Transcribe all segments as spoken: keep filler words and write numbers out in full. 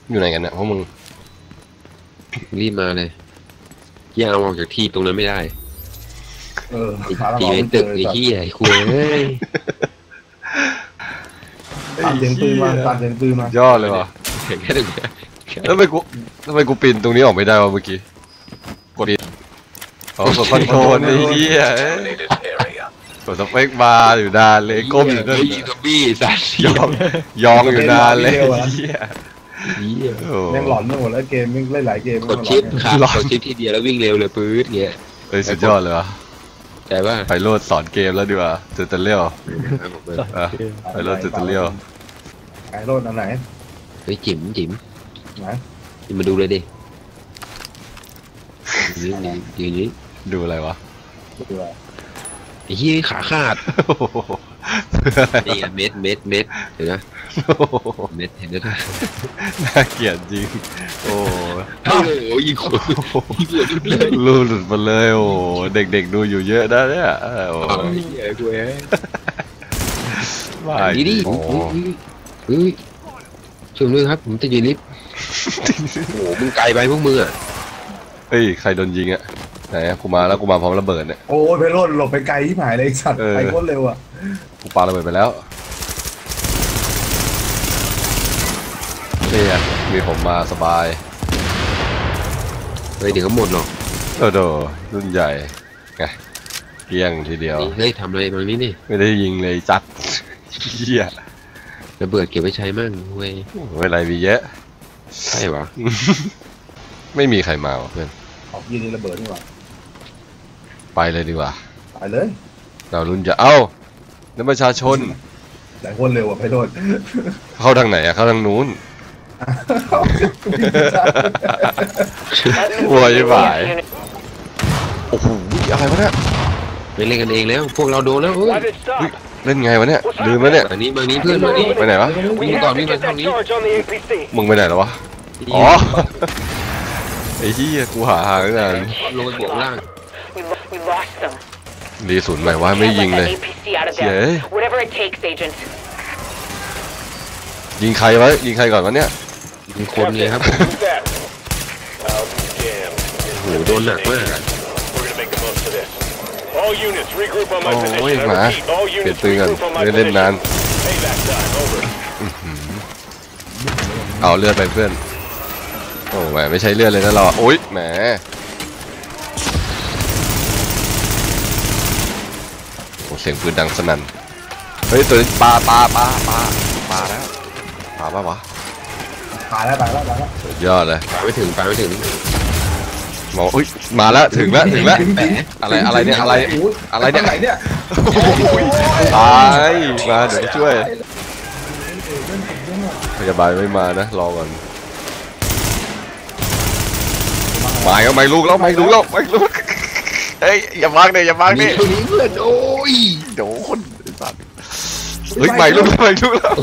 อยู่ไหนกันเนี่ยพวกมึงรีบมาเลยย่าเอาออกจากที่ตรงนั้นไม่ได้เออตีไอ้ตึกไอ้ขี้ไอ้คุยเฮ้ยตัดเสียงปืนมาตัดเสียงปืนมายอดเลยวะเห็นแค่ตรงนี้แล้วทำไมกูทำไมกูปีนตรงนี้ออกไม่ได้วะเมื่อกี้กดอ๋อกดคอนโทรลไอ้เหี้ยกดสเปคบาร์อยู่นานเลยก้มอยู่นั่นยิงกับบี้สัตว์ยองยองอยู่นานเลยเหี้ยแม่งหลอนไปหมดแล้วเกมแม่งเล่นหลายเกมกดชิปค่ะกดชิปทีเดียวแล้ววิ่งเร็วเลยปื๊ดเงี้ยเฮ้ยสุดยอดเลยวะแต่ว่าไปโลดสอนเกมแล้วดีกว่าจุดตะเลี้ยวไปโลดจุดตะเลี้ยวไอ้โลดอันไหนเฮ้ยจิ๋มจิ๋มไหนมาดูเลยดิยืนยืนยืนดูอะไรวะดูอะไรไอ้เหี้ยขาขาดนี่เม็ดเม็ดเม็ดเห็นไหมเม็ดเห็นไหมน่าเกลียดจริงโอ้โอ้โหยิงคนยิงหลุดเลยลูหลุดมาเลยโอ้เด็กๆดูอยู่เยอะนะเนี่ยโอ้ยเหี้ยกูเอ้ยว่าดีดิเฮ้ยช่วยด้วยครับผมจะยืนลิฟต์โอ้โหมึงไกลไปพวกมึงอ่ะเฮ้ยใครโดนยิงอ่ะไหนกูมาแล้วกูมาพร้อมระเบิดเนี่ยโอ้ยไปโลดหลบไปไกลที่หายเลยสัตว์ไปโคตรเร็วอ่ะกูปาระเบิดไปแล้วนี่อ่ะมีผมมาสบายเฮ้ยเดี๋ยวก็หมดหรอกโอ้โหรุ่นใหญ่ไงเกี้ยงทีเดียวเฮ้ยทำอะไรตรงนี้นี่ไม่ได้ยิงเลยจัดเหี้ยระเบิดเก็บไว้ใช้มั่งเว้ยไม่ไรมีเยอะใช่ปะไม่มีใครมาเพื่อนออกยิงระเบิดนี่หว่าไปเลยดีกว่าไปเลยเราลุ้นจะเอ้านักประชาชนหลายคนเร็วอ่ะไพโรจน์เข้าทางไหนอะเข้าทางนู้นโวยบ่ายโอ้โหอะไรวะเนี่ยไปเล่นกันเองแล้วพวกเราโดนแล้วเล่นไงวะเนี่ยลืมแล้วเนี่ยอันนี้บางนี้เพื่อนบางนี้ไปไหนวะวิ่งก่อนวิ่งไปทางนี้มึงไปไหนแล้ววะอ๋อไอ้ที่กูหาหาตั้งนานลงไปบวกล่างรีศูนย์ใหม่ว่าไม่ยิงเลยเย้ยิงใครวะยิงใครก่อนวะเนี่ยยิงคนเลยครับโอ้โหโดนหนักมากโอ้ยหมาเปลี่ยนปืนกันเล่นเล่นนานเอาเลือดไปเพื่อนโอ้แหมไม่ใช่เลือดเลยนะเราโอ้ยแหมโอ้เสียงปืนดังสนั่นเฮ้ยตัวนี้ปลาปลาปลาปลาปลาแล้วปลาปะวะปลาแล้วปลาแล้วปลาแล้วยอดเลยปลาไม่ถึงปลาไม่ถึงมองอุ้ยมาแล้วถึงแล้วถึงแล้วอะไรอะไรเนี่ยอะไรอะไรเนี่ยตายมาเดี๋ยวช่วยพยาบาลไม่มานะรอก่อนมาก็ไม่ลูกแล้วไม่ลูกแล้วไม่ลูกเฮ้ยอย่าบังเนี่ยอย่าบังเนี่ยเพื่อนโอ้ยโดนเฮ้ยไม่ลูกแล้วไม่ลูกแล้ว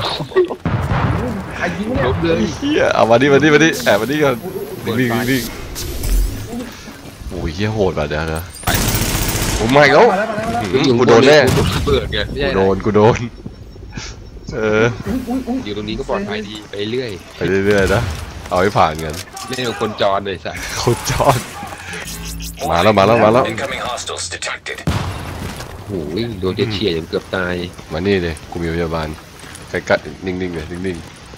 ลบเลยเฮียเอามาดิมาดิมาดิแอบมาดิก่อนนิ่งนิ่งนิ่งโอ้ยเฮียโหดแบบเดี๋ยวนะผมไม่แล้วกูโดนแน่กูโดนกูโดนเอออยู่ตรงนี้ก็ปลอดภัยดีไปเรื่อยไปเรื่อยๆนะเอาให้ผ่านกันไม่เอาคนจรเลยสัสคนจรมาแล้วมาแล้วมาแล้วโอ้ยโดนเฉียดจนเกือบตายมานี่เลยกูมีพยาบาลใกล้ๆนิ่งๆเลยนิ่ง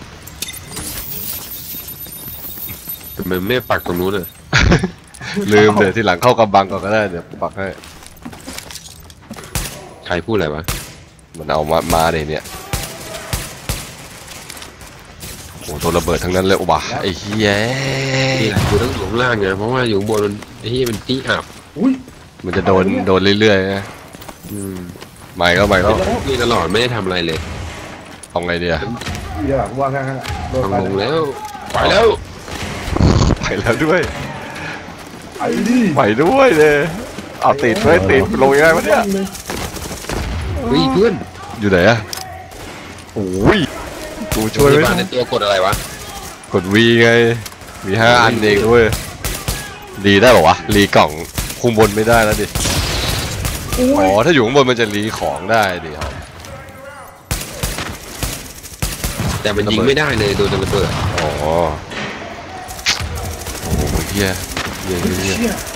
ๆทำไมไม่ปักตรงนู้นเลยลืมเดี๋ยวทีหลังเข้ากำบังก่อนก็ได้เดี๋ยวปักให้ใครพูดอะไรวะมันเอามามาเลยเนี่ยโอ้โหระเบิดทั้งนั้นเลยว่ะไอ้เหี้ยนี่กูต้องอยู่ข้างล่างไงเพราะว่าอยู่บนไอ้เหี้ยมันตีอับมันจะโดนโดนเรื่อยๆนะใหม่ก็ใหม่ก็นี่ตลอดไม่ได้ทำอะไรเลยทำไงดีอะเดี๋ยวว่าแค่นั้นต้องลงแล้วไปแล้วไปแล้วด้วยไปดิไปด้วยเลยเอาติดไว้ติดลงยังไงวะเนี่ยเฮ้ยเพื่อนอยู่ไหนอะโอ้ยกูช่วยไว้ในตัวกดอะไรวะกด V ไงมีห้าอันเองด้วยรีได้หรอวะรีกล่องคุมบนไม่ได้แล้วดิอ๋อถ้าอยู่ข้างบนมันจะรีของได้ดิครับแต่มันยิงไม่ได้เลยโดนระเบิดอ๋อเฮียเฮียเฮียเชี่ย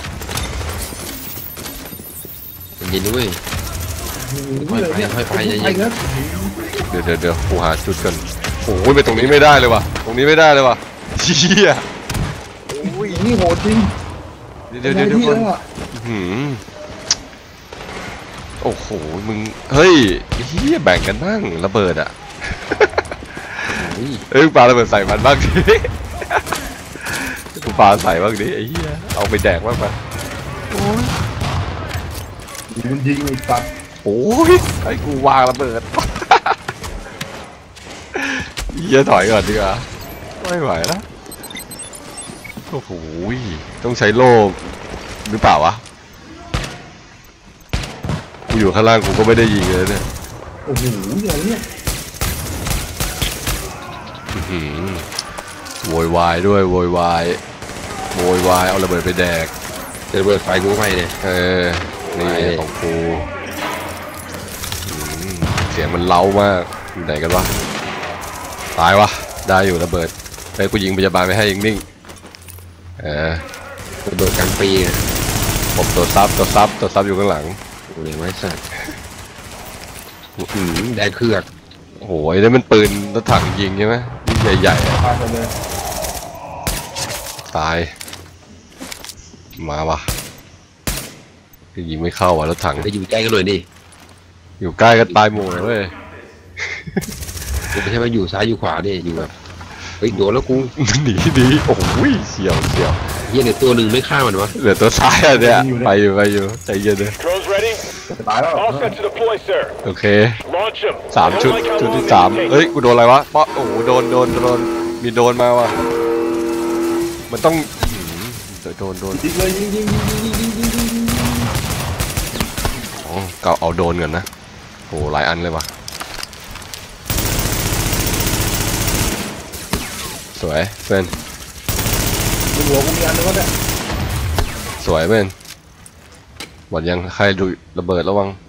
มันยินด้วยไปไปไปไปเนอะเดี๋ยวเดี๋ยวเดี๋ยวกูหาจุดกันโอ้ยไปตรงนี้ไม่ได้เลยว่ะตรงนี้ไม่ได้เลยว่ะเฮียอุ้ยนี่โหดจริงเดี๋ยวเดี๋ยวเดี๋ยวที่ก่อนแล้วอ่ะหืมโอ้โหมึงเฮ้ยเฮียแบ่งกันบ้างระเบิดอ่ะเอ้ยปาระเบิดใส่มันบ้างดิกูปาใส่บ้างดิไอ้เหี้ยเอาไปแดกบ้างปะมันยิงอีกตัดโอ้ยไอ้กูวางระเบิดเหี้ยถอยก่อนดีกว่าไม่ไหวแล้วโอ้โหต้องใช้โล่หรือเปล่าวะกูอยู่ข้างล่างกูก็ไม่ได้ยิงเลยเนี่ยโอ้โหอะไรเนี่ยโวยวายด้วยโวยวายโวยวายเอาระเบิดไปแดกระเบิดไฟกูไปเนี่ยเออนี่ของกูเสียงมันเล้ามากอยู่ไหนกันวะตายวะได้อยู่ระเบิดไปกูยิงพยาบาลไปให้ยิงนิ่งเออระเบิดกลางปีเนี่ยผมตัวซับตัวซับตัวซับอยู่ข้างหลังกูเลี้ยงไว้สัตว์แดงเครือกโอ้โหนี่มันปืนรถถังยิงใช่ไหมนี่ใหญ่ๆอะพาไปเลยตายมาวะยิงไม่เข้าว่ะรถถังไปอยู่ใกล้กันหน่อยดิอยู่ใกล้ก็ตายหมู่เลยเว้ยไม่ใช่ว่าอยู่ซ้ายอยู่ขวาดิอยู่แบบเฮ้ยโดนแล้วกูหนีดีโอ้โหเสียวเสียวเฮียเนี่ยตัวหนึ่งไม่ฆ่ามันวะเหลือตัวซ้ายอ่ะเนี่ยไปอยู่ไปอยู่ใจเย็นเลย Drones ready? จะตายแล้ว All set to deploy, sir. โอเค Launch them. สามชุดชุดที่สามเฮ้ยกูโดนอะไรวะป๊อโอ้โหโดนโดนโดนมีโดนมาว่ะมันต้องโดนโดนโดนยิงเลยยิงยิงยิงยิงยิงยิงยิงยิงอ๋อเก่าเอาโดนกันนะโอ้หลายอันเลยว่ะสวยเพื่อนยิงหัวกูมีอันนึงก็ได้สวยเพื่อนหมดยังใครดูระเบิดระวัง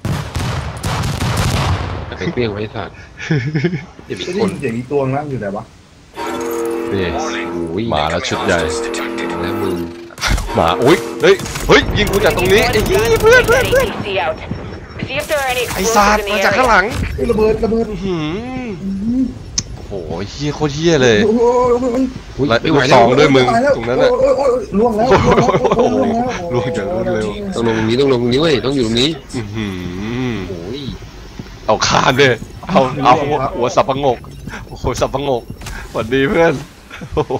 ไปเปรี้ยงไว้สัตว์จะมีไม่คได้นยินเสียงอีกตัวนะอยู่ไหนวะนี่โอ้ยมาแล้วชุดใหญ่แล้วมึงมาอุ้ยเฮ้ยเฮ้ยยิงกูจากตรงนี้ไอ้ยี่เพื่อนเพื่อนเพื่อน See out. See if there are any ไอ้ explosives ซาด in the มาจากข้างห area. ลังระเบิดระเบิดหืมโอ้โหเฮี้ยโคตรเฮี้ยเลยโอ้โหอุ๊ยและไม่ไหวลูกซแล้อวงด้วยมึงตรงนั้นน่ะโอ้ยโอ้ยล่วงแล้วล่วงแล้วล่วงจากรถเร็วต้องลงตรงนี้ต้องลงตรงนี้เว้ยต้องอยู่ตรงนี้อื้อหือโอ้ยเอาคานด้วยเอาเอาหัวหัวสับปะงกโอ้โหสับปะงกสวัสดีเพื่อนโอ้โห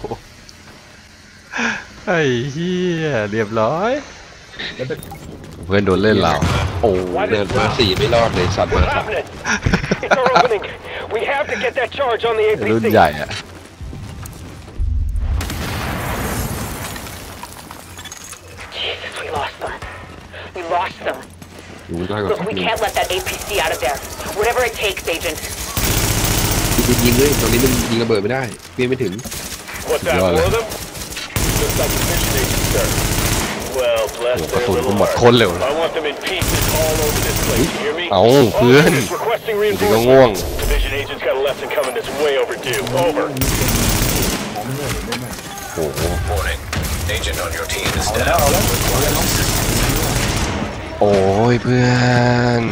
ไอ้เฮี้ยเรียบร้อยเพื่อนโดนเล่นเราโอ้เดินมาสี่ไม่รอดเลยสัตว์มา What's สัตว์ happening? It's our opening. We have to get that charge on the รุ่น A P C. ใหญ่อะ Jesus, we lost them. We lost them. อยู่ได้ก่อน Look, we can't let that A P C out of there. Whatever it takes, Agent. ยิงยิงเลยตอนนี้มันยิงระเบิดไม่ได้เพี้ยนไม่ถึง What's that? More of them? Looks like a mission agent, sir. Well, bless โอ้โหกระ their สุนกู little หมด hearts. คนเร็ว I want them in pieces all over this place. You hear me? เอา All เพื่อน units requesting จริงก็ reinforcements. ง่วง Division agent's got a lesson coming that's way overdue. Over. โอ้โห Warning. Agent on your team is แล้ว down. เอาแล้วโอ้ยเพื่อน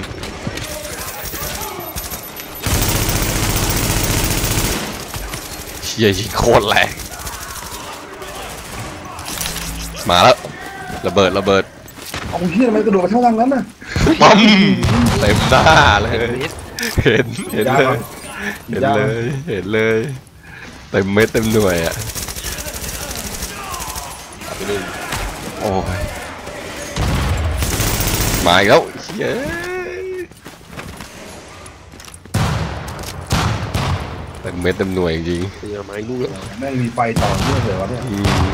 เฮียยิงโคตรแรงมาแล้วระเบิดระเบิดเอาเฮียทำไมกระโดดมาข้างล่างนั้นน่ะปั๊มเต็มหน้าเลยเห็นเห็นเลยเห็นเลยเห็นเลยเต็มเม็ดเต็มหน่วยอ่ะโอ้ยมาอีกแล้วเย้เต็มเม็ดเต็มหน่วยจริงเตียไม้ลูกแล้วแม่งมีไฟต่อเนื่องเลยวะเนี่ยๆอืม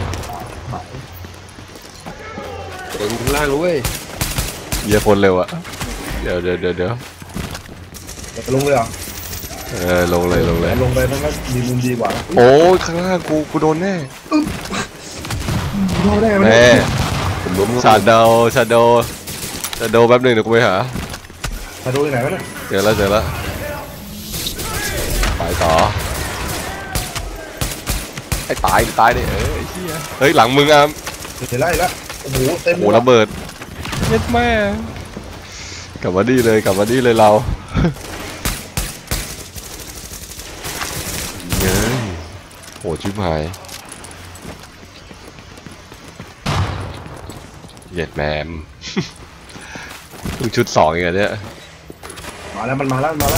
เดินข้างล่างแล้วเว้ยเยี่ยคนเร็วอ่ะเดี๋ยวเดี๋ยวเดี๋ยวเดี๋ยวจะลงเลยเหรอเออลงเลยลงเลยลงไปนั่นก็ดีมุมดีกว่าโอ้ยข้างล่างกูกูโดนแน่รอได้ไหมแน่ผมล้มชาโดชาโดชาโดแป๊บหนึงเดี๋ยวกูไปหาถ้าโดนไหนวะเนี่ยเจอแล้วเจอแล้วไปต่อไอ้ตายตายดิเออไอ้เหี้ยเฮ้ยหลังมึงอ่ะเห็นแล้วเห็นแล้วโอ้โหเต็มโอ้ระเบิดเย็ดแม่กลับมาดีเลยกลับมาดีเลยเราเงี้ยโหชิบหายเย็ดแมมเพิ่งชุดสองเองเนี่ยมาแล้วมันมาแล้วมาแล้ว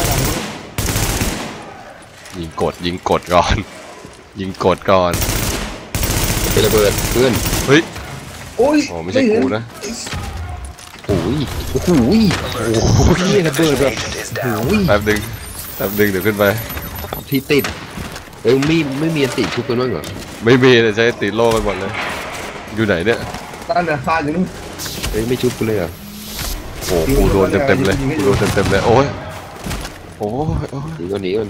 ยิงกดยิงกดก่อนยิงกดก่อนเป็นระเบิดเพื่อนเฮ้ยโอ้ยโอ้ไม่ใช่กูนะโอ้ยโอ้โหโอ้โหนี่ระเบิดแบบโอ้ยแป๊บนึงแป๊บนึงเดี๋ยวขึ้นไปที่ติดเอ้ยไม่ไม่มีอันติดชุบกันบ้างเหรอไม่มีเลยใช้ติดโล่กันหมดเลยอยู่ไหนเนี่ยตั้งแต่ซาอยู่นู่นเอ้ยไม่ชุบกันเลยเหรอโอ้กูโดนเต็มเต็มๆเลยกูโดนเต็มเต็มๆเลยโอ้ยโอ้ยโอ้ยหนีก่อนหนีก่อน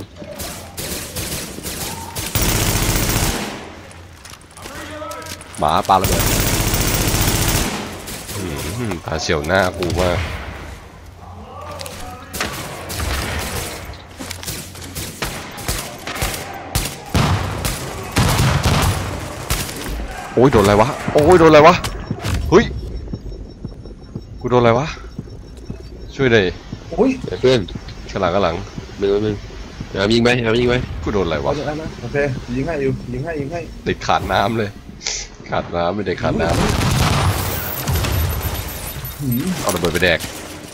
หมาปลาระเบิดอืมตาเฉียวหน้ากูมากโอ้ยโดนอะไรวะโอ้ยโดนอะไรวะเฮ้ยกูโดนอะไรวะช่วยหน่อยโอ้ยเดี๋ยวเพื่อนข้างหลังข้างหลังหนึ่งหนึ่งเอายิงไปเอายิงไปกูโดนอะไรเอาวะจะได้นะโอเคยิงให้อยู่ยิงให้ยิงให้ติดขาดน้ำเลยขาดน้ำไม่ได้ขาดน้ำเอาระเบิดไปแดก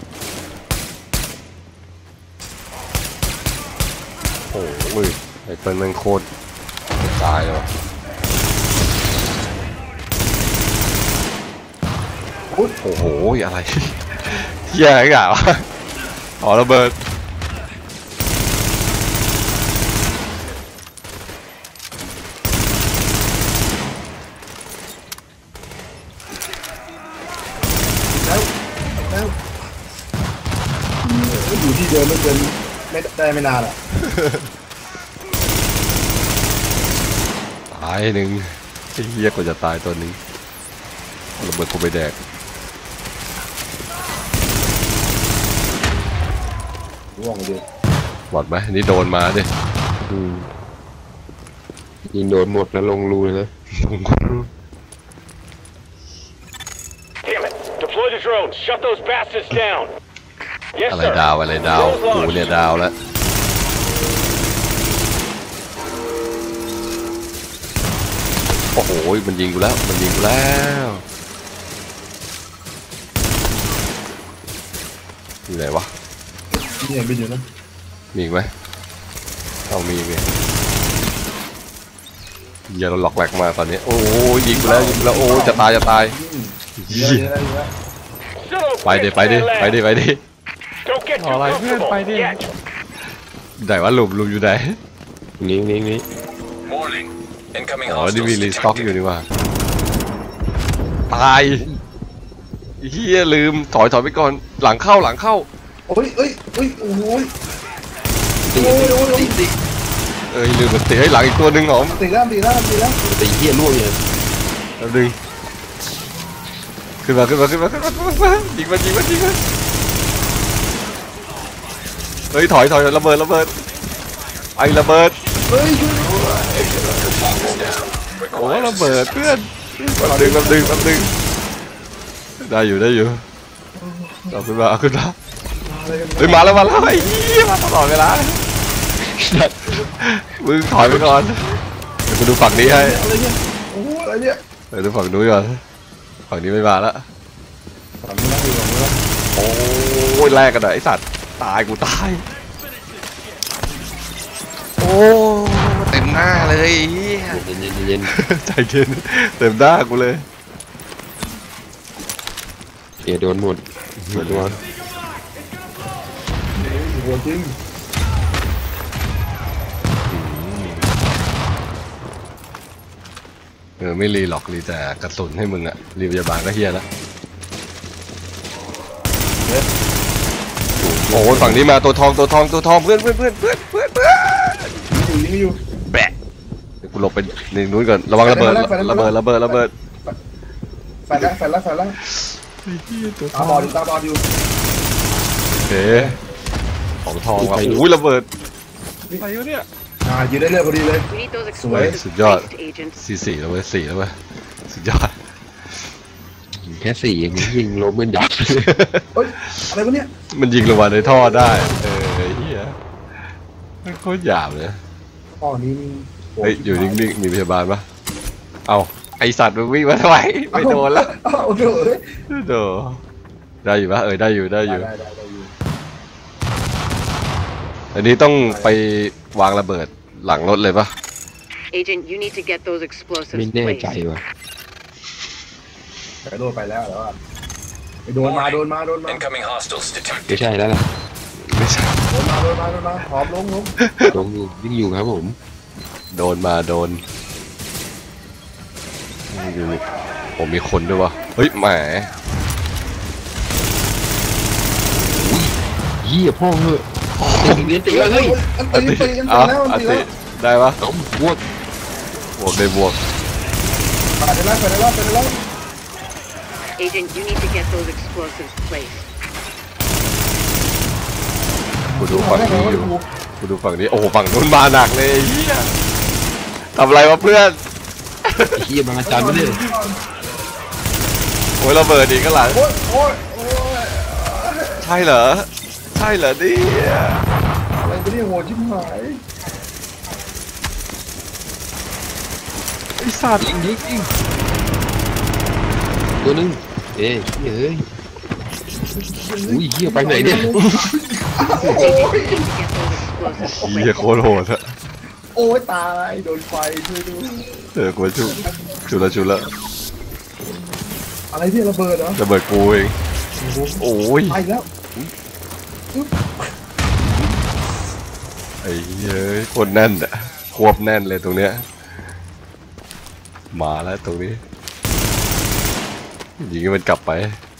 โอ้ยไอ้เปิ้ลมันโคตรตายเลย โอ้โหอะไรเหี้ยอะไรกันวะอ๋อระเบิดแล้วแล้วอยู่ที่เดิมไม่เกินไม่ได้ไม่นานอ่ะตายหนึ่งไอ้เหี้ยกว่าจะตายตัวหนึงระเบิดกูไปแดกร่วงเลยหมดไหมนี่โดนมาดิอืมยิงโดนหมดแล้วลงรูเลยนะ Damn it! Deploy the drones. Shut those bastards down. Yes, อะไร sir. ดาวอะไรดาวกูเนี่ยดาวแล้วโอ้โหมันยิงกูแล้วมันยิงกูแล้วอยู่ไหนวะนี่ยังเป็นอยู่นะมีอีกไหมเอามีมีอย่าเราหลอกแหลกมาตอนนี้โอ้ยยิงกูแล้วยิงกูแล้วโอ้จะตายจะตายเยอะเยอะเยอะ Son of a ไปดิ bitch, ไปดิ man, ไปดิ lad. ไปดิ Don't get too Alright, comfortable. ไปดิ Get. ไหนว่าหลุมหลุมอยู่ไหนนี่นี่นี่ Warning. Incoming อ๋อนี่ hostiles มีรีสต็อกอยู่ detected. นี่ว่าตายเฮียลืมถอยถอยไปก่อนหลังเข้าหลังเข้าโอ้ยเอ้ยเอ้ยโอ้ยตีโอ้ยโอ้ยโอ้ยตีเอ้ยลืมมันตีให้หลังอีกตัวหนึ่งหรอมตีแล้วตีแล้วตีแล้วตีเหี้ยล่วงเลยแล้วดึงขึ้นมาขึ้นมาขึ้นมาขึ้นมาขึ้นมายิงมันยิงมันยิงมันเฮ้ยถอยถอยระเบิดระเบิดไอ้ระเบิดเฮ้ยช่วยด้วยโอ้ระเบิดเพื่อนแป๊บดึงแป๊บดึงแป๊บดึงได้อยู่ได้อยู่เอาขึ้นมาเอาขึ้นมาเฮ้ยมาแล้วมาแล้วไอ้เหี้ยมาตลอดเวลามึงถอยไปก่อนเดี๋ยวกูดูฝั่งนี้ให้อะไรเนี่ยโอ้อะไรเนี่ยเดี๋ยวดูฝั่งนู้นก่อนฝั่งนี้ไม่มาแล้วฝั่งนี้นะอยู่ฝั่งนี้นะโอ้ยแลกกันหน่อยไอ้สัตว์ตายกูตายโอ้เต็มหน้าเลยไอ้เหี้ยเย็นเย็นเย็นใจเย็นเต็มหน้ากูเลยเกียโดนหมดหมดตัวโหจริงเออไม่รีหรอกรีแต่กระสุนให้มึงอะรีพยาบาลก็เฮียแล้วโอ้ยฝั่งนี้มาตัวทองตัวทองตัวทองเพื่อนเพื่อนเพื่อนเพื่อนเพื่อนเพื่อนอยู่ยิงอยู่แบะเดี๋ยวกูหลบไปในนู้นก่อนระวังระเบิดระเบิดระเบิดระเบิดแฟนแล้วแฟนแล้วแฟนแล้วตาบอดอยู่ตาบอดอยู่เอ๊ะของทองว่ะโอ้ยระเบิดไปวะเนี่ยอ่ายืนได้เรื่อยพอดีเลย We need those Sweet. explosive Good job. waste agents. สี่สี่แล้วเว้ยสี่แล้วเว้ยสุดยอดแค่สี่เองยิงล้มมันยับเฮ้ยอะไรวะเนี่ยมันยิงลงมาในท่อได้เออไอ้เหี้ยมันโคตรหยาบเลยอ๋อนี่เฮ้ยอยู่นิ่งๆมีพยาบาลปะเอาไอสัตว์มันวิ่งมาทำไมไม่โดนแล้วโอ้โหโดนได้อยู่ปะเออได้อยู่ได้อยู่ได้ได้ได้อยู่อันนี้ต้องไปวางระเบิดหลังรถเลยปะ Agent, you need to get those ไม่ explosives แน่ placed. ใจว่ะแต่โดนไปแล้วแล้วไปโดนมาโดนมาโดนมา Incoming hostiles ไม่ detected. ใช่แล้วล่ะไม่ใช่โดนมาโดนมาโดนมาหอมลงลงลงอยู่วิ่งอยู่ครับผมโดนมาโดนดูผมมีคนด้วยวะเฮ้ยแหมเหี้ยพ่อเหอะตีเลี้ยนตีแล้วเฮ้ยอันตีตีอันเอาตีแล้วอัอันนตีติแล้วได้ปะต้มบวกบวกเลยบวกไปได้แล้วไปได้แล้วไปได้แล้ว Agent, you need to get those explosives placed. กูดูฝั่งนี้อยู่กูดูฝั่งนี้โอ้โหฝั่งนู้นมาหนักเลยไอ้เหี้ยทำอะไรวะเพื่อนไอ้เหี้ยบางอาจารย์ไม่ได้โอ้ยระเบิดอีกข้างหลังโอ้ยโอ้ยโอ้ยใช่เหรอใช่เหรอเนี่ยอะไรกันเนี่ยโหดชิบหายไอสัตว์ยิงยิงยิงตัวนึงเอ้ยเฮ้ยอุ้ยเหี้ยไปไหนเนี่ย Agent, you need to get those explosives เหี้ย placed. โคตรโหดอะโอ้ยตายโดนไฟช่วยดูเออกูชุบชุบละชุบละอะไรที่ระเบิดเหรอระเบิดกูเองโอ้ยไปแล้วไอ้เหี้ยโคตรแน่นอะควบแน่นเลยตรงเนี้ยมาแล้วตรงนี้ยิงให้มันกลับไป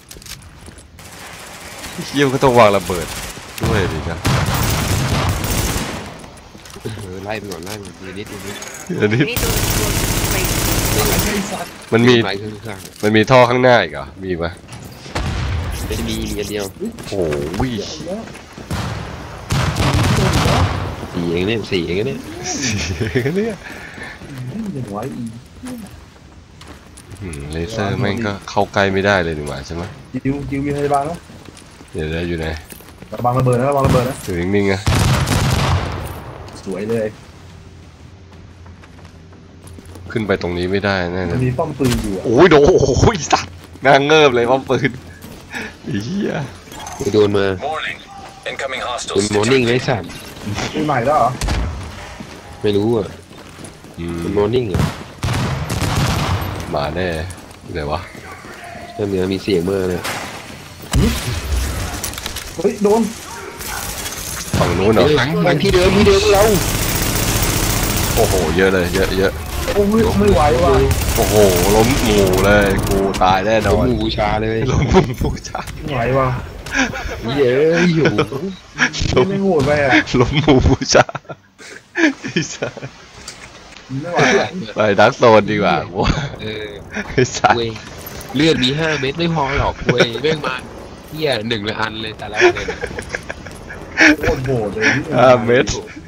เหี้ยมันก็ต้องวางระเบิดด้วยดินะเออไล่ไปก่อนไล่ไปก่อนนิดนิดนิดอันนี้ You need those explosives placed. ไอ้สัตว์มันมีไล่ข้างข้างมันมีท่อข้างหน้าอีกเหรอมีปะไม่มีมีอันเดียวโอ้ยแล้วสี่เองเนี่ยสี่เองเนี่ยเนี่ยยังไหวอีกอืมเลเซอร์แม่งก็เข้าใกล้ไม่ได้เลยดีกว่าใช่ไหมจิวจิวมีพยาบาลแล้วเดี๋ยวได้อยู่ไหนระวังระเบิดนะระวังระเบิดนะอยู่นิ่งๆอะสวยเลยขึ้นไปตรงนี้ไม่ได้แน่เลมันยมีป้อมปืนอยู่อะโอ้ยโดนโอ้ยสัตว์นางเงิบเลยป้อมปืนไอ้เหี้ยไปโดนมา Warning. Incoming เป็น hostiles มอร์นิ่ง detected. ไว้สัตว์ปีใหม่แล้วเหรอไม่รู้อ่ะอืมเป็นมอร์นิ่งอ่ะมาแน่เดี๋ยววะถ้าเหนือมีเสียงเมื่อเนี่ยเฮ้ยโดนฝั่งนู้นเหรอหลังหลังที่เดิมที่เดิมเราโอ้โหเยอะเลยเยอะเยอะโอ้ยไม่ไหวว่ะโอ้โหล้มหมู่เลยกูตายแน่นเราอนหมูบูชาเลยล้มหมู่ผู้ชายไม่ไหวว่ะเย้ยอยู่ไม่โหดไปอ่ะล้มหมู่ผู้ชายไอ้สัสไม่ไหวอ่ะไปดักโซนดีกว่ากูว่าเออไอ้สัสเว้ยเลือดมีห้าเม็ดไม่พอหรอกเว้ยแม่งมาเหี้ยหนึ่งละอันเลยแต่ละอันเลยนะโคตรโหดเลยห้าเมตรโอ้โห